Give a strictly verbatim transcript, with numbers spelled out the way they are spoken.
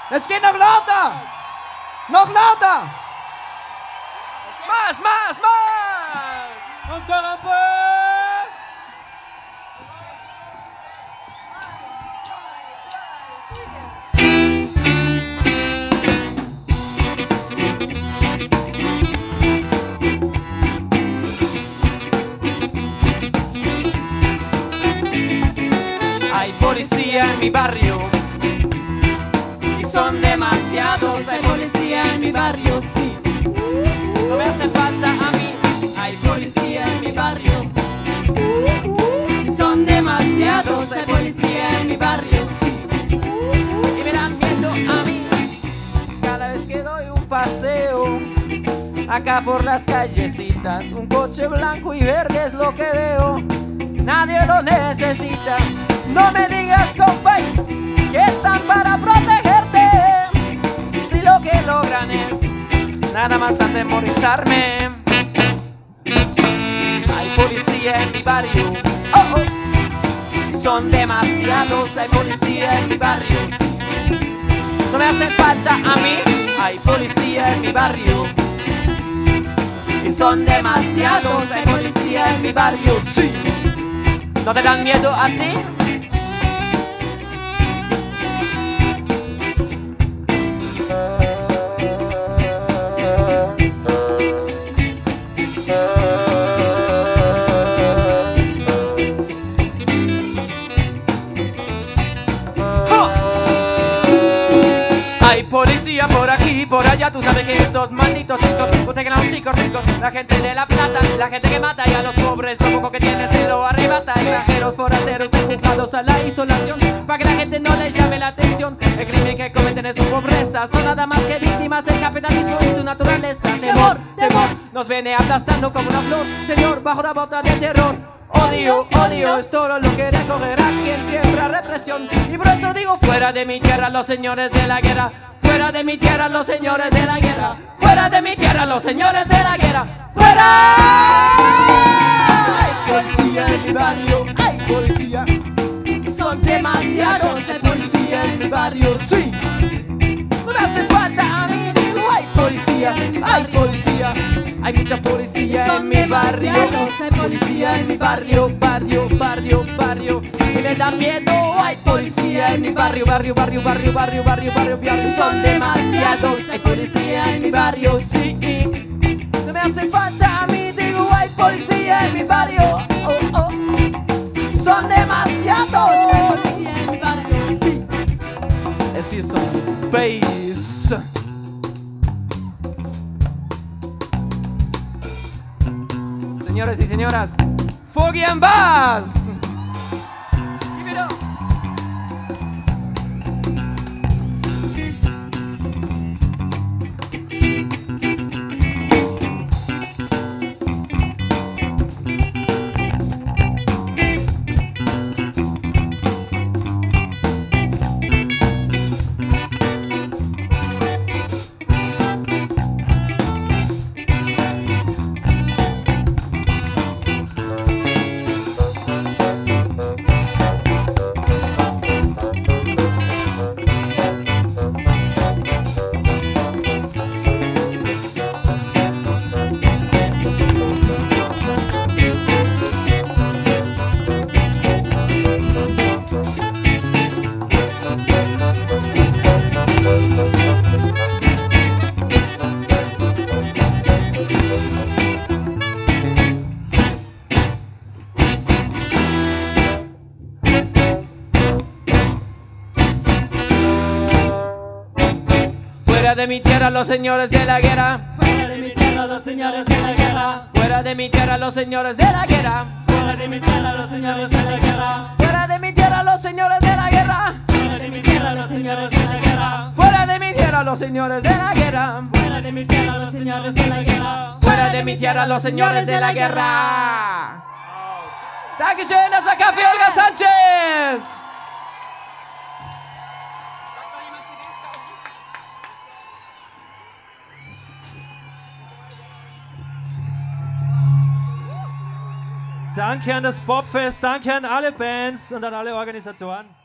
Es geht noch lauter! Noch lauter! Más, más, más! Encore un peu! Hay policía en mi barrio y son demasiados. Hay policía en mi barrio, sí. No me hace falta a mí. Hay policía en mi barrio y son demasiados. Hay policía en mi barrio, sí. Y me dan miedo a mí cada vez que doy un paseo acá por las callecitas. Un coche blanco y verde es lo que veo. Nadie lo necesita. No me digas, compay, que están para protegerte. Si lo que logran es nada más atemorizarme. Hay policía en mi barrio, oh, oh. Son demasiados. Hay policía en mi barrio, sí. No me hace falta a mí. Hay policía en mi barrio y son demasiados. Hay policía en mi barrio, sí. ¿No te dan miedo a ti? Hay policía por aquí, por allá. Tú sabes que estos malditos chicos protegen a los chicos ricos, la gente de la plata, la gente que mata, y a los pobres lo poco que tienen se lo arrebata. Extranjeros, forasteros, empujados a la isolación, para que la gente no les llame la atención. El crimen que cometen es su pobreza, son nada más que víctimas del capitalismo y su naturaleza. Temor, temor, nos viene aplastando como una flor, señor, bajo la bota de terror. Odio, odio, es todo lo que recogerá quien siembra represión. Y por eso digo, fuera de mi tierra los señores de la guerra. Fuera de mi tierra los señores de la guerra. Fuera de mi tierra los señores de la guerra. ¡Fuera! Hay policía en mi barrio, hay policía. Son demasiados. Hay policía en mi barrio, sí. No me hace falta a mí, digo, hay policía, hay policía. Hay mucha policía en mi barrio. Hay policía en mi barrio, barrio, barrio, barrio. Y me da miedo. Hay policía en mi barrio, barrio, barrio, barrio, barrio, barrio, barrio, barrio. Son demasiados. Hay policía en mi barrio, sí. No me hace falta a mí, digo, hay policía en mi barrio. Oh, oh. Son demasiados. Hay policía en mi barrio, sí. Es decir, son bass. Señores y señoras, Foggy and Bass. Give it up. Fuera de mi tierra los señores de la guerra. Fuera de mi tierra los señores de la guerra. Fuera de mi tierra los señores de la guerra. Fuera de mi tierra los señores de la guerra. Fuera de mi tierra los señores de la guerra. Fuera de mi tierra los señores de la guerra. Fuera de mi tierra los señores de la guerra. Fuera de mi tierra los señores de la guerra. Fuera de mi tierra los señores de la guerra. Dankeschön, das war Kaffee Olga Sanchez. Danke an das Bobfest, danke an alle Bands und an alle Organisatoren.